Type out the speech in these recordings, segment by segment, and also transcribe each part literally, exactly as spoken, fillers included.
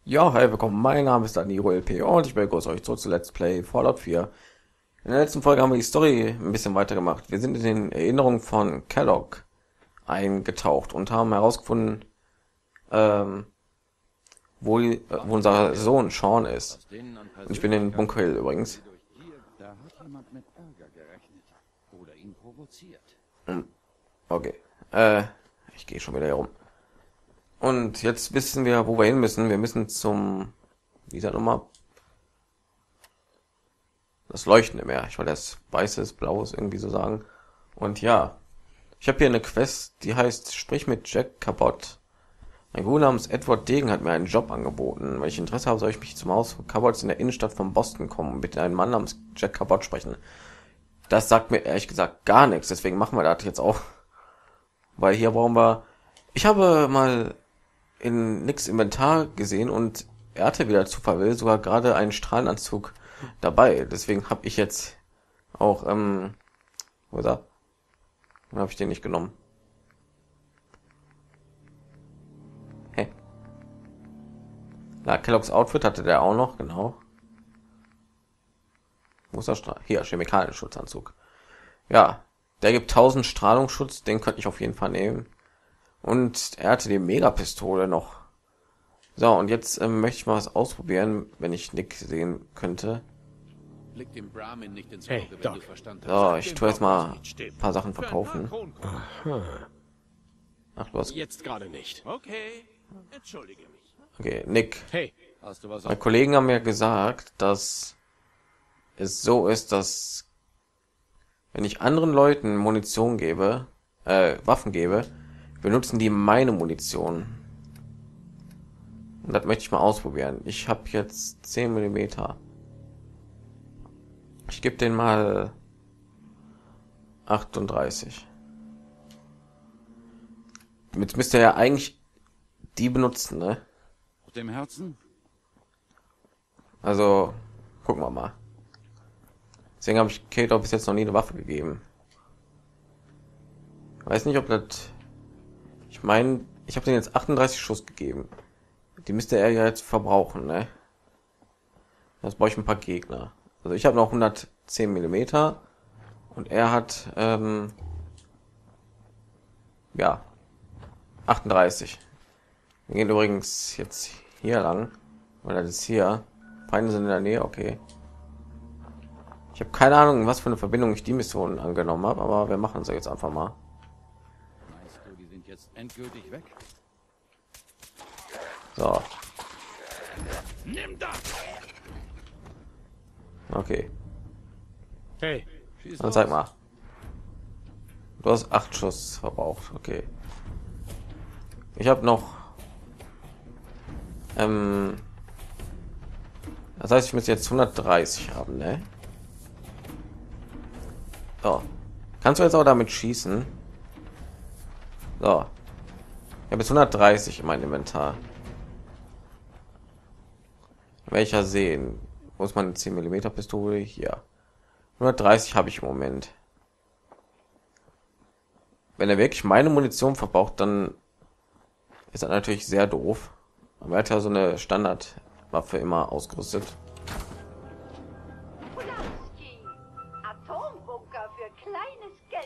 Ja, hi, willkommen. Mein Name ist Daniro L P und ich begrüße euch zurück zu Let's Play Fallout vier. In der letzten Folge haben wir die Story ein bisschen weiter gemacht. Wir sind in den Erinnerungen von Kellogg eingetaucht und haben herausgefunden, ähm, wo, äh, wo unser Sohn Sean ist. Und ich bin in Bunker Hill übrigens. Da hat jemand mit Ärger gerechnet oder ihn provoziert. Hm, Okay, äh, ich gehe schon wieder herum. Und jetzt wissen wir, wo wir hin müssen. Wir müssen zum, wie ist das nochmal? Das leuchtende Meer. Ich wollte das weißes, blaues irgendwie so sagen. Und ja, ich habe hier eine Quest, die heißt Sprich mit Jack Cabot. Ein Gute namens Edward Degen hat mir einen Job angeboten. Wenn ich Interesse habe, soll ich mich zum Haus von Cabots in der Innenstadt von Boston kommen und mit einem Mann namens Jack Cabot sprechen. Das sagt mir ehrlich gesagt gar nichts, deswegen machen wir das jetzt auch. Weil hier brauchen wir... Ich habe mal in Nicks Inventar gesehen und er hatte wieder Zufall will sogar gerade einen Strahlenanzug dabei. Deswegen habe ich jetzt auch... Ähm, wo ist er? Dann habe ich den nicht genommen. Hä? Na, Kelloggs Outfit hatte der auch noch, genau. Muss er Stra hier Chemikalien-Schutzanzug. Ja, der gibt tausend Strahlungsschutz, den könnte ich auf jeden Fall nehmen. Und er hatte die Megapistole noch. So, und jetzt ähm, möchte ich mal was ausprobieren, wenn ich Nick sehen könnte. Blick dem Brahmin nicht ins Hey, Auge, wenn Doc. du Verstand So, hast. ich tue jetzt mal ein paar Sachen verkaufen. Ach, los. Jetzt gerade nicht. Okay, entschuldige mich. Okay, Nick. Hey, Hast du was Meine Kollegen haben mir gesagt, dass es so ist, dass wenn ich anderen Leuten Munition gebe, äh, Waffen gebe, benutzen die meine Munition. Und das möchte ich mal ausprobieren. Ich habe jetzt zehn Millimeter. Ich gebe den mal achtunddreißig. Jetzt müsste er ja eigentlich die benutzen, ne? auf dem Herzen? Also, gucken wir mal. Deswegen habe ich Kate auch bis jetzt noch nie eine Waffe gegeben. Weiß nicht, ob das... Ich meine, ich habe den jetzt achtunddreißig Schuss gegeben. Die müsste er ja jetzt verbrauchen, ne? Das brauche ich ein paar Gegner. Also ich habe noch hundertzehn Millimeter und er hat ähm, ja achtunddreißig. Wir gehen übrigens jetzt hier lang, weil das ist hier. Feinde sind in der Nähe, okay. Ich habe keine Ahnung, was für eine Verbindung ich die Mission angenommen habe, aber wir machen sie jetzt einfach mal. Meinst du, die sind jetzt endgültig weg? So, Nimm das! okay. hey, Schieß Dann los. zeig mal. Du hast acht Schuss verbraucht, okay. Ich habe noch. Ähm, das heißt, ich muss jetzt hundertdreißig haben, ne? So. Kannst du jetzt auch damit schießen? So. Ich habe jetzt hundertdreißig in meinem Inventar. Welcher sehen? Wo ist meine zehn Millimeter Pistole? Hier. hundertdreißig habe ich im Moment. Wenn er wirklich meine Munition verbraucht, dann ist das natürlich sehr doof. Aber er hat ja so eine Standardwaffe immer ausgerüstet. Polanski. Atombunker für kleines Geld.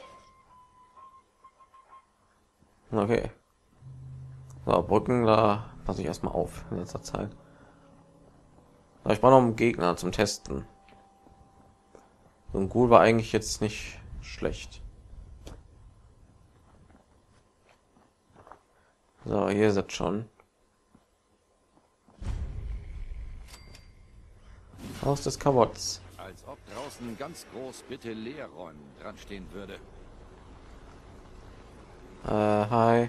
Okay. So, Brücken, da passe ich erstmal auf in letzter Zeit. So, ich brauche noch einen Gegner zum Testen. So ein Ghoul war eigentlich jetzt nicht schlecht. So, hier ist es schon. Haus des Kabots. Als ob draußen ganz groß bitte leer räumen dran stehen würde. Äh, hi.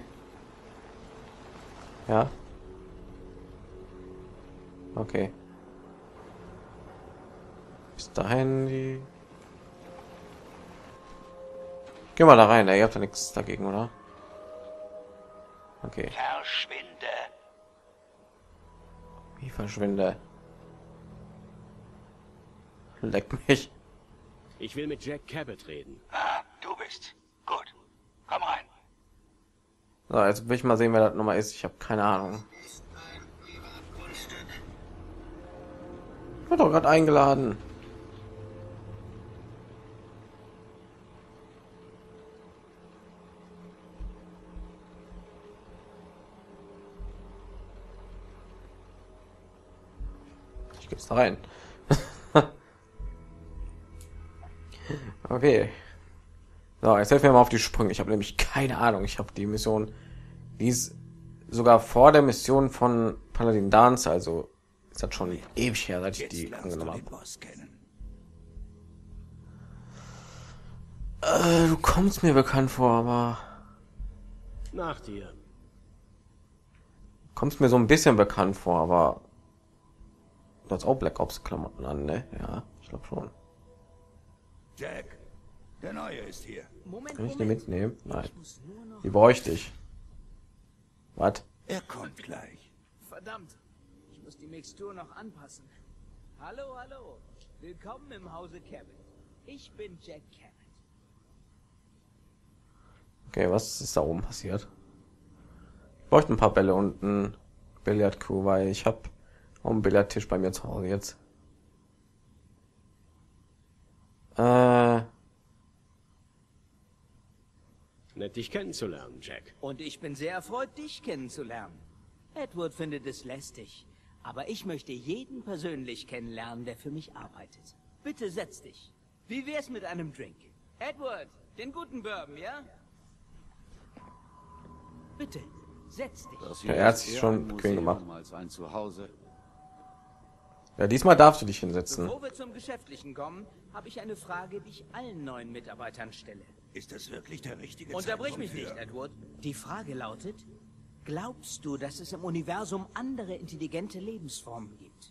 Ja. Okay. Bis dahin die. Geh mal da rein, ey. Ihr habt ja nichts dagegen, oder? Okay. Verschwinde. Wie verschwinde. Leck mich. ich will mit Jack Cabot reden. Ah, du bist. Gut. Komm rein. So, jetzt will ich mal sehen, wer das nochmal ist. Ich habe keine Ahnung. Ist ein Privatgrundstück Wird doch gerade eingeladen. Ich gehe jetzt da rein. Okay. So, jetzt helfen wir mal auf die Sprünge. Ich habe nämlich keine Ahnung. Ich habe die Mission, die ist sogar vor der Mission von Paladin Dance, also ist das schon ewig her, seit ich Jetzt die lernst angenommen du den habe. Boss kennen. Äh, du kommst mir bekannt vor, aber Nach dir. kommst mir so ein bisschen bekannt vor, aber du hast auch Black Ops Klamotten an, ne? Ja, ich glaube schon. Jack, der Neue ist hier. Moment, Kann ich die Moment. mitnehmen? Nein. Ich muss nur noch... Die bräuchte ich. Was? Er kommt gleich. Verdammt. Ich muss die Mixtur noch anpassen. Hallo, hallo. Willkommen im Hause Cabot. Ich bin Jack Cabot. Okay, was ist da oben passiert? Ich bräuchte ein paar Bälle und ein Billardkuh, weil ich habe auch einen Billardtisch bei mir zu Hause jetzt. Äh, Nett, dich kennenzulernen, Jack. Und ich bin sehr erfreut, dich kennenzulernen. Edward findet es lästig. Aber ich möchte jeden persönlich kennenlernen, der für mich arbeitet. Bitte setz dich. Wie wär's mit einem Drink? Edward, den guten Bourbon, ja? Bitte, setz dich. Das Ja, er hat sich eher schon ein bequem Museum gemacht. als ein Zuhause. ja, diesmal darfst du dich hinsetzen. Bevor wir zum Geschäftlichen kommen, habe ich eine Frage, die ich allen neuen Mitarbeitern stelle. Ist das wirklich der richtige Unterbrich Zeitpunkt mich für... nicht, Edward. Die Frage lautet, glaubst du, dass es im Universum andere intelligente Lebensformen gibt?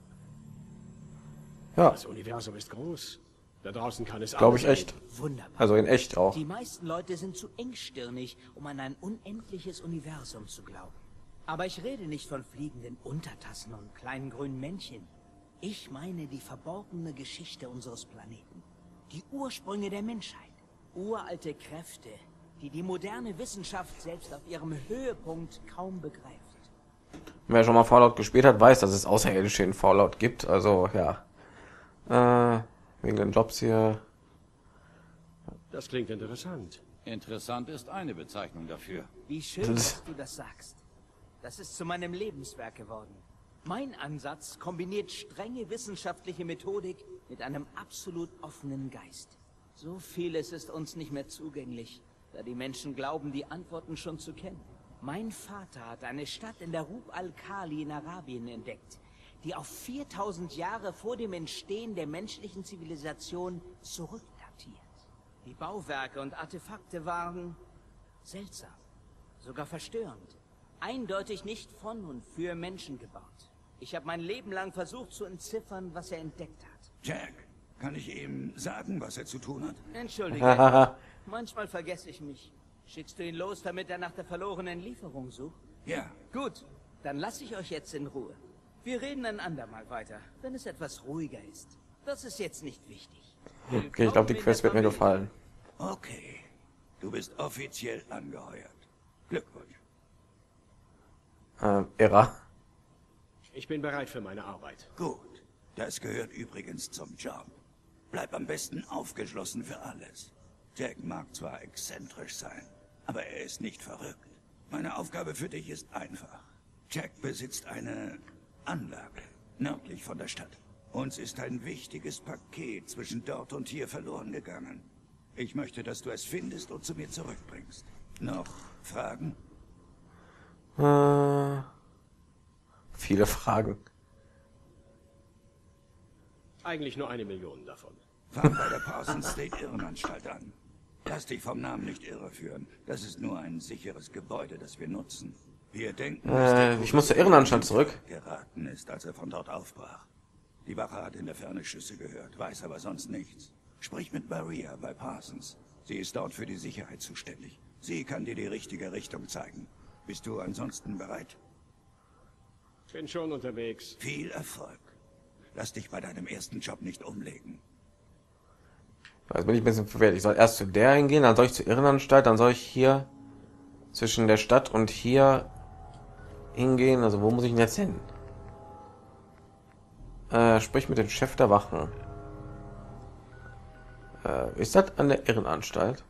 Ja, Das Universum ist groß. Da draußen kann es glaube ich alles echt. Wunderbar. Also in echt auch. Die meisten Leute sind zu engstirnig, um an ein unendliches Universum zu glauben. Aber ich rede nicht von fliegenden Untertassen und kleinen grünen Männchen. Ich meine die verborgene Geschichte unseres Planeten. Die Ursprünge der Menschheit. Uralte Kräfte, die die moderne Wissenschaft selbst auf ihrem Höhepunkt kaum begreift. Wer schon mal Fallout gespielt hat, weiß, dass es Außerirdische in Fallout gibt. Also ja. Äh, wegen den Jobs hier. Das klingt interessant. Interessant ist eine Bezeichnung dafür. Wie schön, dass du das sagst. Das ist zu meinem Lebenswerk geworden. Mein Ansatz kombiniert strenge wissenschaftliche Methodik mit einem absolut offenen Geist. So vieles ist uns nicht mehr zugänglich, da die Menschen glauben, die Antworten schon zu kennen. Mein Vater hat eine Stadt in der Rub al-Khali in Arabien entdeckt, die auf viertausend Jahre vor dem Entstehen der menschlichen Zivilisation zurückdatiert. Die Bauwerke und Artefakte waren seltsam, sogar verstörend. Eindeutig nicht von und für Menschen gebaut. Ich habe mein Leben lang versucht zu entziffern, was er entdeckt hat. Jack, kann ich ihm sagen, was er zu tun hat? Entschuldige, manchmal vergesse ich mich. Schickst du ihn los, damit er nach der verlorenen Lieferung sucht? Ja, Gut, dann lasse ich euch jetzt in Ruhe. Wir reden ein andermal weiter, wenn es etwas ruhiger ist. Das ist jetzt nicht wichtig. Okay, ich glaube, die Quest wird mir gefallen. okay. Du bist offiziell angeheuert. Glückwunsch. Ähm, Ära. Ich bin bereit für meine Arbeit. Gut. Das gehört übrigens zum Job. Bleib am besten aufgeschlossen für alles. Jack mag zwar exzentrisch sein, aber er ist nicht verrückt. Meine Aufgabe für dich ist einfach. Jack besitzt eine Anlage nördlich von der Stadt. Uns ist ein wichtiges Paket zwischen dort und hier verloren gegangen. Ich möchte, dass du es findest und zu mir zurückbringst. Noch Fragen? Äh, viele Fragen. Eigentlich nur eine Million davon. Fang bei der Parsons State Irrenanstalt an. Lass dich vom Namen nicht irreführen. Das ist nur ein sicheres Gebäude, das wir nutzen. Wir denken, dass Äh, der ich muss zur Irrenanstalt Kollege zurück. geraten ist, als er von dort aufbrach. Die Wache hat in der Ferne Schüsse gehört, weiß aber sonst nichts. Sprich mit Maria bei Parsons. Sie ist dort für die Sicherheit zuständig. Sie kann dir die richtige Richtung zeigen. Bist du ansonsten bereit? Bin schon unterwegs. Viel Erfolg. Lass dich bei deinem ersten Job nicht umlegen. Also bin ich ein bisschen verwirrt. Ich soll erst zu der hingehen, dann soll ich zur Irrenanstalt, dann soll ich hier zwischen der Stadt und hier hingehen. Also wo muss ich denn jetzt hin? Äh, sprich mit dem Chef der Wachen. Äh, ist das an der Irrenanstalt?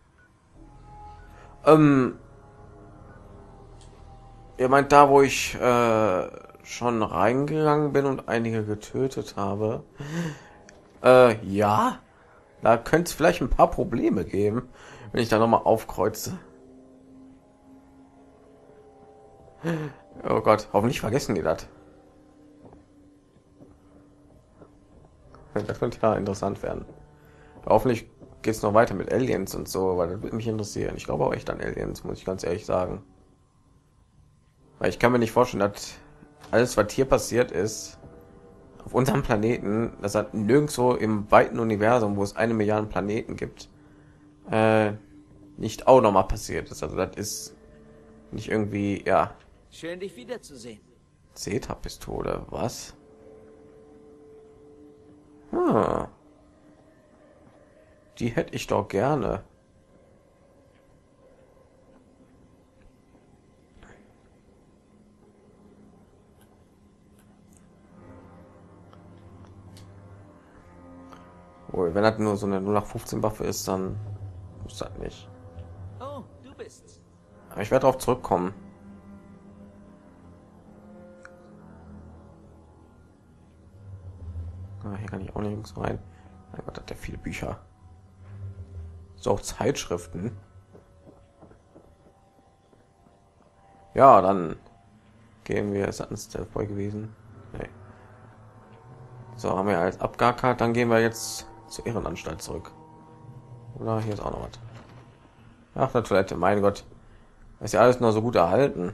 Ähm, ihr meint da, wo ich äh, schon reingegangen bin und einige getötet habe? Äh, ja. Da könnte es vielleicht ein paar Probleme geben, wenn ich da noch mal aufkreuze. Oh Gott, hoffentlich vergessen die das. Das könnte ja interessant werden. Hoffentlich geht es noch weiter mit Aliens und so, weil das würde mich interessieren. Ich glaube auch echt an Aliens, muss ich ganz ehrlich sagen. Weil ich kann mir nicht vorstellen, dass alles, was hier passiert ist, auf unserem Planeten, das hat nirgendwo im weiten Universum, wo es eine Milliarde Planeten gibt, äh, nicht auch noch mal passiert ist. Also das ist nicht irgendwie, ja. Schön, dich wiederzusehen. Zeta-Pistole, was? Hm. Die hätte ich doch gerne. Oh, wenn das nur so eine null acht fünfzehn Waffe ist, dann muss das nicht. Oh, du bist's. Aber ich werde darauf zurückkommen. Ah, hier kann ich auch nirgends rein. Mein Gott, hat der viele Bücher. So auch Zeitschriften. Ja, dann gehen wir. Ist das ein Stealth-Boy gewesen? Nee. So, haben wir als abgackert. Dann gehen wir jetzt zur Irrenanstalt zurück. Oder hier ist auch noch was. Ach, eine Toilette. Mein Gott, ist ja alles nur so gut erhalten.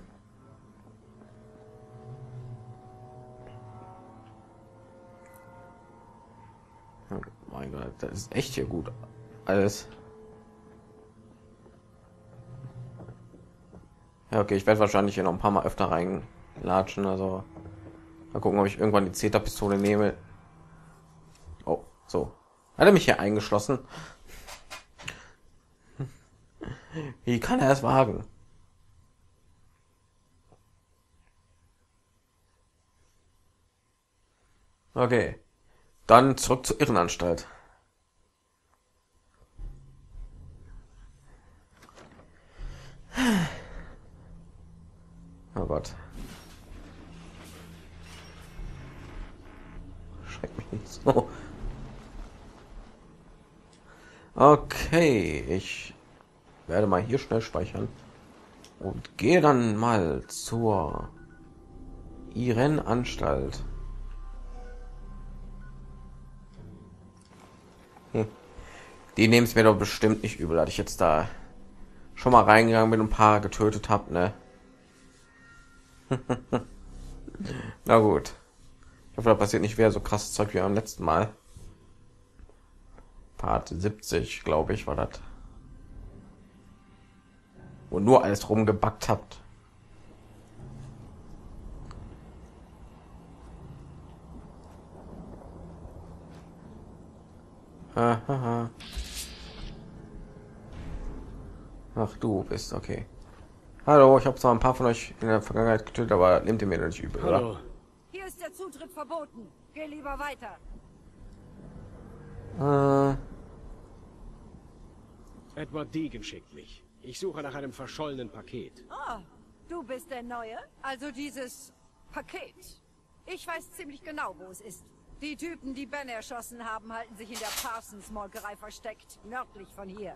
Mein Gott, das ist echt hier gut alles. Ja, okay, ich werde wahrscheinlich hier noch ein paar Mal öfter reinlatschen. Also mal gucken, ob ich irgendwann die Zeta-Pistole nehme. Oh, so. Hat er mich hier eingeschlossen? Wie kann er es wagen? Okay. Dann zurück zur Irrenanstalt. Oh Gott. Schreck mich nicht so. Okay, ich werde mal hier schnell speichern und gehe dann mal zur Irrenanstalt. Hm. Die nehmen es mir doch bestimmt nicht übel, dass ich jetzt da schon mal reingegangen bin und ein paar getötet habe, ne? Na gut. Ich hoffe, da passiert nicht wieder so krass Zeug wie beim letzten Mal. Part siebzig, glaube ich, war das. Wo nur alles rumgebackt habt. Aha. Ach, du bist okay. Hallo, ich habe zwar ein paar von euch in der Vergangenheit getötet, aber nehmt ihr mir nicht übel, Hallo. oder? Hier ist der Zutritt verboten. Geh lieber weiter. Äh, Edward Deegan schickt mich. Ich suche nach einem verschollenen Paket. Oh, du bist der Neue? Also dieses Paket. Ich weiß ziemlich genau, wo es ist. Die Typen, die Ben erschossen haben, halten sich in der Parsons-Molkerei versteckt, nördlich von hier.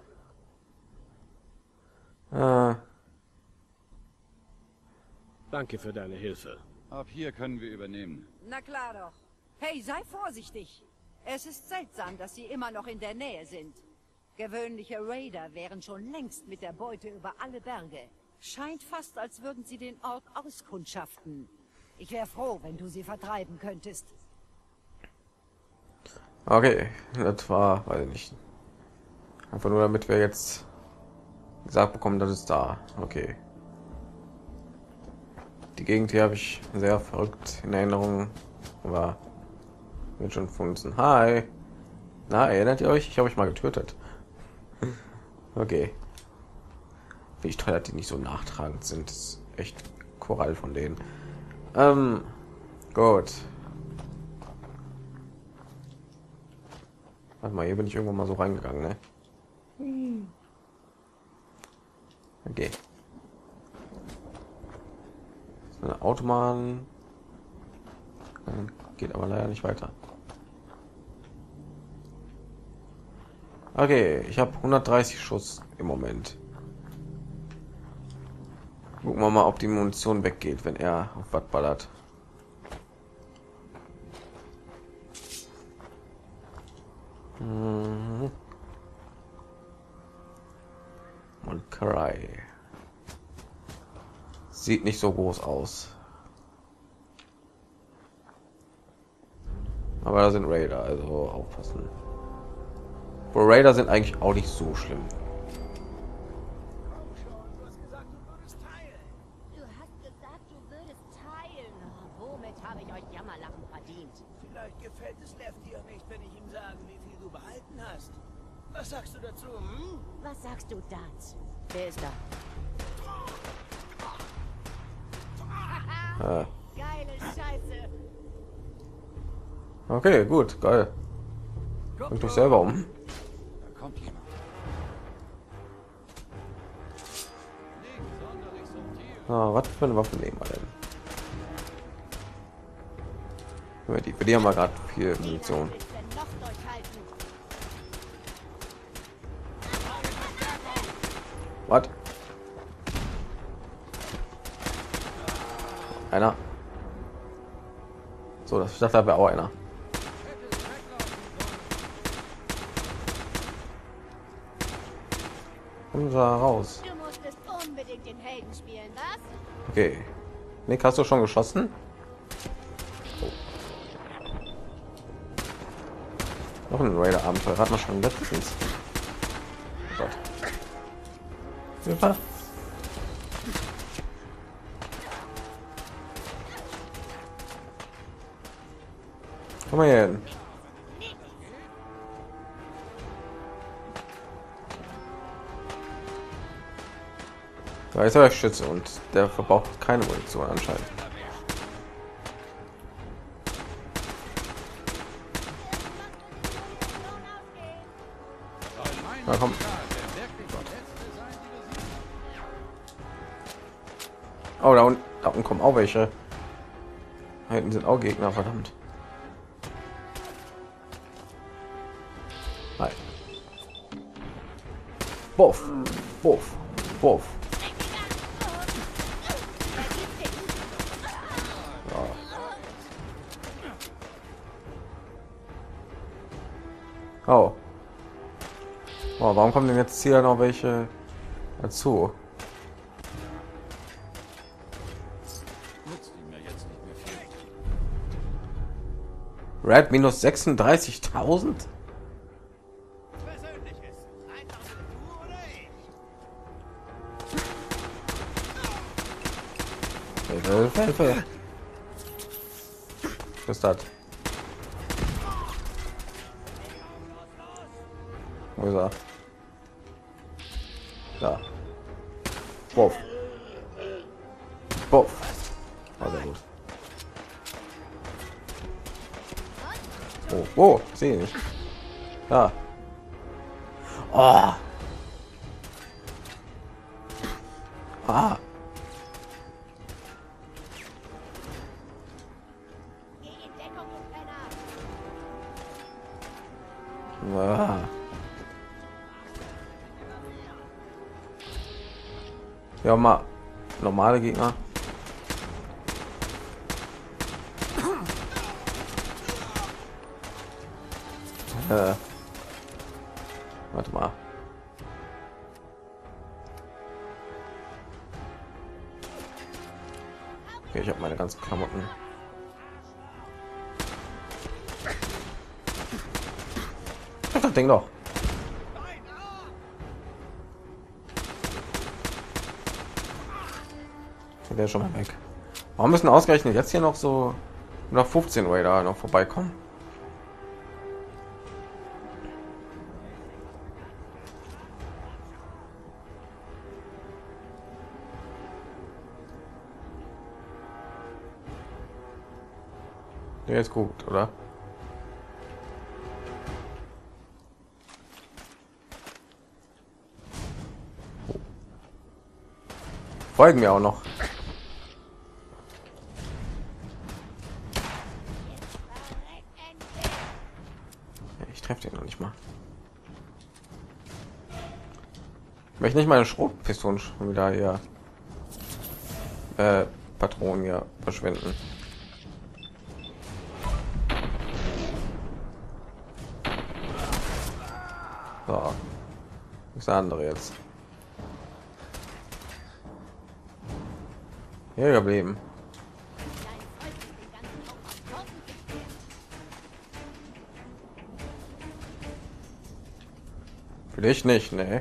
äh, Danke für deine Hilfe. Ab hier können wir übernehmen. Na klar doch. Hey, sei vorsichtig. Es ist seltsam, dass sie immer noch in der Nähe sind. Gewöhnliche Raider wären schon längst mit der Beute über alle Berge. Scheint fast, als würden sie den Ort auskundschaften. Ich wäre froh, wenn du sie vertreiben könntest. okay, das war, weiß ich nicht. Einfach nur, damit wir jetzt gesagt bekommen, dass es da. Okay. Die Gegend hier habe ich sehr verrückt in Erinnerung, aber wird schon gefunden. Hi. Na, erinnert ihr euch? Ich habe euch mal getötet. Okay. Wie ich toll, dass die nicht so nachtragend sind. Das ist echt Korall von denen. Ähm, gut. Warte mal, hier bin ich irgendwann mal so reingegangen, ne? Okay. So eine Autobahn. Geht aber leider nicht weiter. Okay, ich habe hundertdreißig Schuss im Moment. Gucken wir mal, ob die Munition weggeht, wenn er auf was ballert. Mhm. Molkerei. Sieht nicht so groß aus. Aber da sind Raider, also aufpassen. Wo Raider sind eigentlich auch nicht so schlimm. Du hast gesagt, du würdest teilen. Womit habe ich euch Jammerlachen verdient? Vielleicht gefällt es Lefty ja nicht, wenn ich ihm sage, wie viel du behalten hast. Was sagst du dazu, hm? Was sagst du dazu? Wer ist da? Ah. Geile Scheiße. Okay, gut, geil. Bringt dich selber um. Da kommt jemand. Ah, was für eine Waffe nehmen wir denn? Ja, die, für die haben wir gerade viel Munition. Willst du denn noch durchhalten? Was? Einer. So, das ich dachte, da wäre auch einer. Kommen Sie da raus. Du musstest unbedingt den Helden spielen, was? Okay. Nick, hast du schon geschossen? Oh. Noch ein Raider-Abenteuer hat man schon letztens. Oh Gott. Super. Komm mal hier hin. Da ist er Schütze und der verbraucht keine Munition anscheinend. Na komm. Oh, da unten, da unten kommen auch welche. Da hinten sind auch Gegner, verdammt. Hi. Buff, buff, buff. Oh. Oh, warum kommen denn jetzt hier noch welche dazu? Red minus sechsunddreißigtausend? Hilfe, Hilfe. Was ist das? Wo ist er? Da. Buff. Buff. Oh, sehr gut. Oh, oh, sehe ich nicht. Da. Oh. Ah. Geh in Deckung, du Penner. Ah. Ja, mal normale Gegner. Äh. Warte mal. Okay, ich habe meine ganzen Klamotten. Das Ding doch. Der ist schon mal weg. Warum müssen ausgerechnet jetzt hier noch so noch fünfzehn Raider noch vorbeikommen? Der ist gut, oder? folgen mir auch noch. Ich treffe den noch nicht mal. Ich möchte nicht meine Schrotpistolen schon wieder hier äh, Patronen hier verschwinden. So, das andere jetzt. Hier geblieben. Für dich nicht, ne?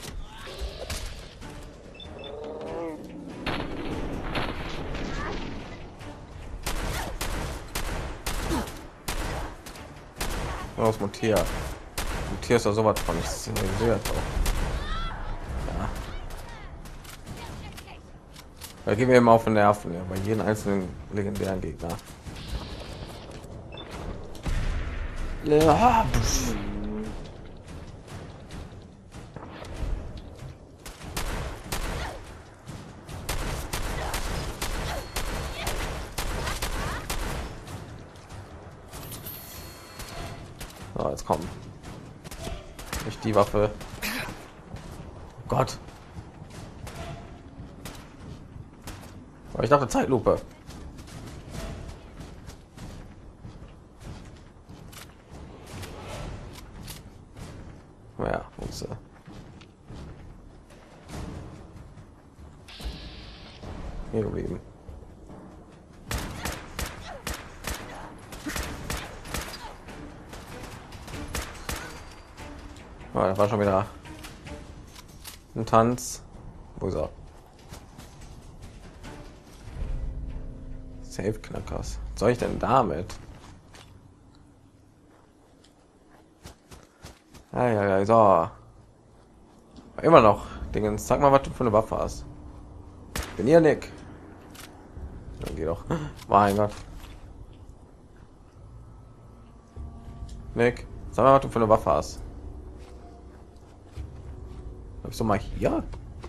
Los, mutier. Mutier ist da sowas von nicht signalisiert auch. Ja. Da gehen wir immer auf den Nerven, ja, bei jedem einzelnen legendären Gegner. Ja. So, jetzt kommen. Nicht die Waffe. Oh Gott. Aber ich dachte Zeitlupe. Ja, muss äh. hier geblieben. Oh, da war schon wieder ein Tanz. Wo ist er? Safe Knackers. Was soll ich denn damit? Ja, ja, ja, so. Immer noch Dingens. Sag mal, was du für eine Waffe hast. Bin hier Nick. Dann geh doch. Mein Gott. Nick, sag mal, was du für eine Waffe hast. Hab ich so mal hier?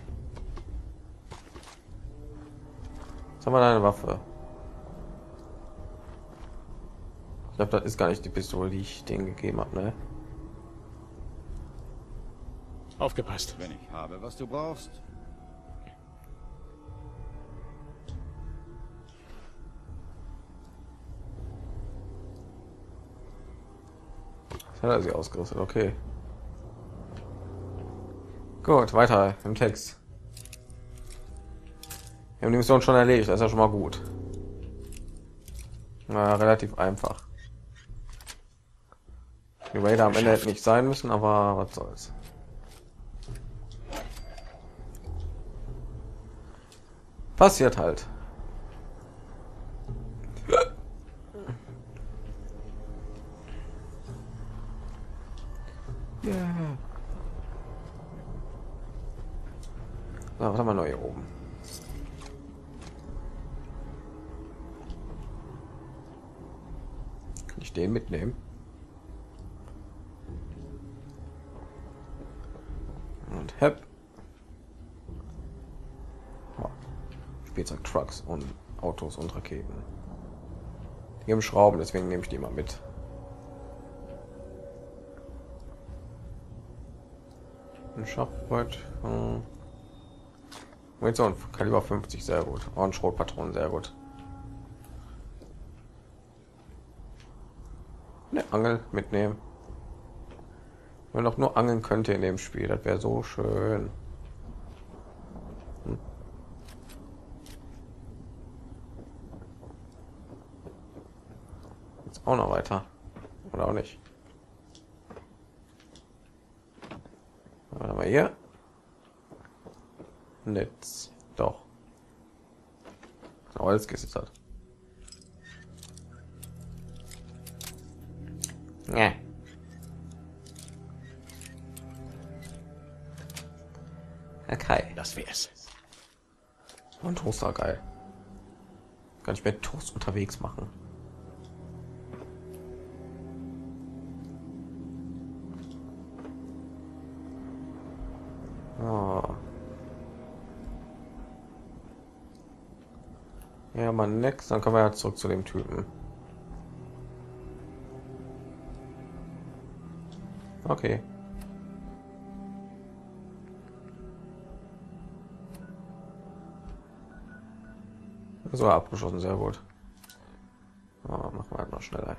Sag mal deine Waffe. Ich glaube, das ist gar nicht die Pistole, die ich denen gegeben habe, ne? Aufgepasst. Wenn ich habe, was du brauchst. Das hat er sie ausgerüstet, okay. Gut, weiter im Text. Wir haben die Mission schon erledigt, das ist ja schon mal gut. Na, relativ einfach. Die Raider am Ende hätte nicht sein müssen, aber was soll's. Passiert halt. Yeah. So, was haben wir noch hier oben? Kann ich den mitnehmen? Und hep. Oh. Spielzeug, Trucks und Autos und Raketen. Die geben Schrauben, deswegen nehme ich die mal mit. Ein Schachbrett. Hm. Munition, Kaliber fünfzig, sehr gut. Und Schrotpatronen, sehr gut. Eine Angel mitnehmen. Wenn man doch nur angeln könnte in dem Spiel, das wäre so schön. Hm. Jetzt auch noch weiter. Oder auch nicht. Warte mal hier. Netz. Doch. Oh, jetzt ist das. Ja. Okay. Das wär's. Und Toaster, geil. Kann ich mit Toast unterwegs machen. Oh. mal nix, dann kommen wir ja zurück zu dem Typen. Okay. So, abgeschlossen, sehr gut. Oh, machen wir halt noch schneller.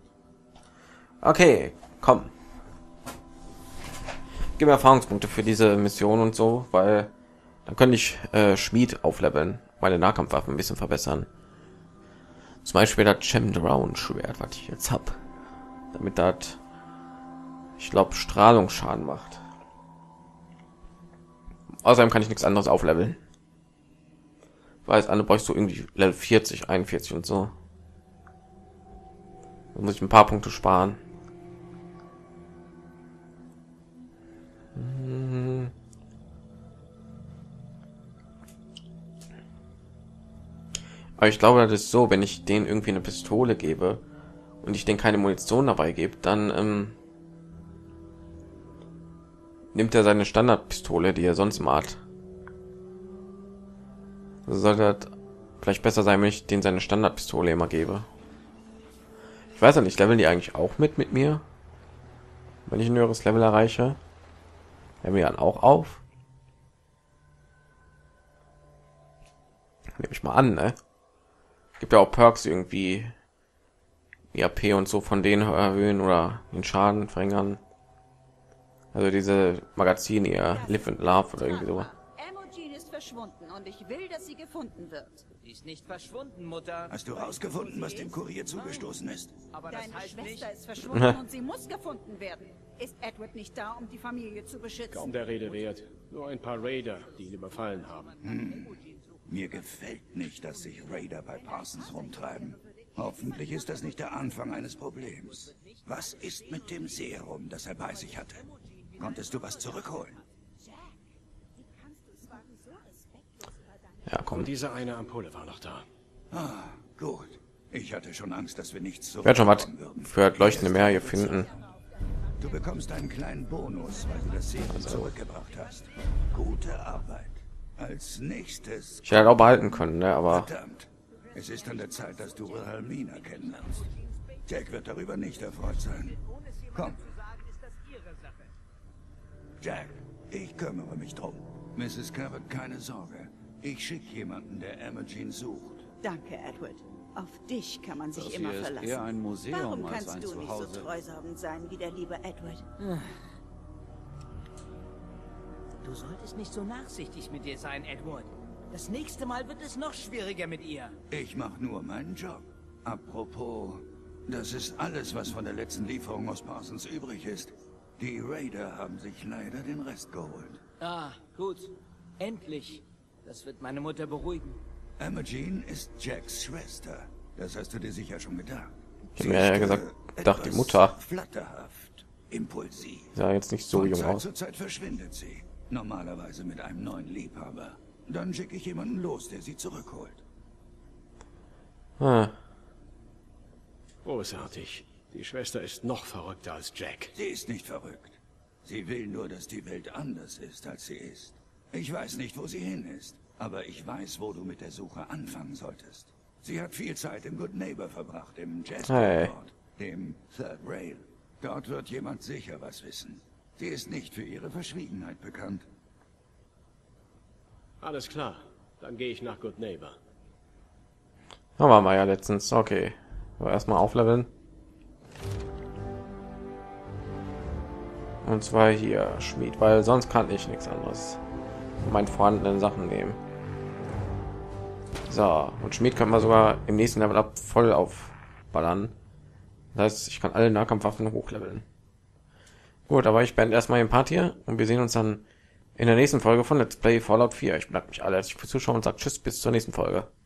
Okay, komm. Gib mir Erfahrungspunkte für diese Mission und so, weil dann könnte ich äh, Schmied aufleveln, meine Nahkampfwaffen ein bisschen verbessern. Zum Beispiel das Chemdraun Schwert, was ich jetzt hab, damit das, ich glaube, Strahlungsschaden macht. Außerdem kann ich nichts anderes aufleveln. Weil es alle brauchst du irgendwie Level vierzig, einundvierzig und so. Da muss ich ein paar Punkte sparen. Hm. Aber ich glaube, das ist so, wenn ich denen irgendwie eine Pistole gebe und ich denen keine Munition dabei gebe, dann ähm, nimmt er seine Standardpistole, die er sonst immer hat. Also sollte das vielleicht besser sein, wenn ich den seine Standardpistole immer gebe. Ich weiß ja nicht, leveln die eigentlich auch mit mit mir? Wenn ich ein höheres Level erreiche, nehmen wir dann auch auf. Nehme ich mal an, ne? Gibt ja auch Perks irgendwie, die A P und so von denen erhöhen oder den Schaden verringern. Also diese Magazine, ihr Live and Love oder irgendwie so. Emojin ist verschwunden und ich will, dass sie gefunden wird. Sie ist nicht verschwunden, Mutter. Hast du rausgefunden, was dem Kurier zugestoßen ist? Aber das Deine heißt Schwester nicht... ist verschwunden und sie muss gefunden werden. Ist Edward nicht da, um die Familie zu beschützen? Kaum der Rede wert. Nur ein paar Raider, die ihn überfallen haben. Hm. Mir gefällt nicht, dass sich Raider bei Parsons rumtreiben. Hoffentlich ist das nicht der Anfang eines Problems. Was ist mit dem Serum, das er bei sich hatte? Konntest du was zurückholen? Ja, komm. Und diese eine Ampulle war noch da. Ah, gut. Ich hatte schon Angst, dass wir nichts Ich werde schon was zurückbekommen würden. für das leuchtende Meer hier finden. Du bekommst einen kleinen Bonus, weil du das Serum zurückgebracht hast. Gute Arbeit. Als nächstes... Ich hätte auch behalten können, ne? Aber Verdammt. Es ist an der Zeit, dass du Wilhelmina kennenlernst. Jack wird darüber nicht erfreut sein. Komm. Jack, ich kümmere mich drum. Misses Cabot, keine Sorge. Ich schicke jemanden, der Emojin sucht. Danke, Edward. Auf dich kann man sich Das immer hier ist verlassen. eher ein Museum Warum als kannst ein du nicht Zuhause. so treusorgend sein wie der liebe Edward? Du solltest nicht so nachsichtig mit dir sein, Edward. Das nächste Mal wird es noch schwieriger mit ihr. Ich mache nur meinen Job. Apropos, das ist alles, was von der letzten Lieferung aus Parsons übrig ist. Die Raider haben sich leider den Rest geholt. Ah, gut. Endlich. Das wird meine Mutter beruhigen. Emojin ist Jacks Schwester. Das hast du dir sicher schon gedacht. ich habe mir ja ist, gesagt, äh, dachte die etwas Mutter Flatterhaft, impulsiv. sah jetzt nicht so Von jung Zeit aus. zu Zeit verschwindet sie. Normalerweise mit einem neuen Liebhaber. Dann schicke ich jemanden los, der sie zurückholt. Ah, Großartig. Die Schwester ist noch verrückter als Jack. Sie ist nicht verrückt. Sie will nur, dass die Welt anders ist, als sie ist. Ich weiß nicht, wo sie hin ist, aber ich weiß, wo du mit der Suche anfangen solltest. Sie hat viel Zeit im Good Neighbor verbracht, im Hey. Jasper-Ort, dem Third Rail. Dort wird jemand sicher was wissen. Sie ist nicht für ihre Verschwiegenheit bekannt. Alles klar. Dann gehe ich nach Good Neighbor. da waren wir ja letztens. Okay, aber erstmal aufleveln. Und zwar hier Schmied, weil sonst kann ich nichts anderes von meinen vorhandenen Sachen nehmen. So, und Schmied können wir sogar im nächsten Level ab voll aufballern. Das heißt, ich kann alle Nahkampfwaffen hochleveln. Gut, aber ich beende erstmal den Part hier und wir sehen uns dann in der nächsten Folge von Let's Play Fallout vier. Ich bedanke mich alle herzlich fürs Zuschauen und sage Tschüss, bis zur nächsten Folge.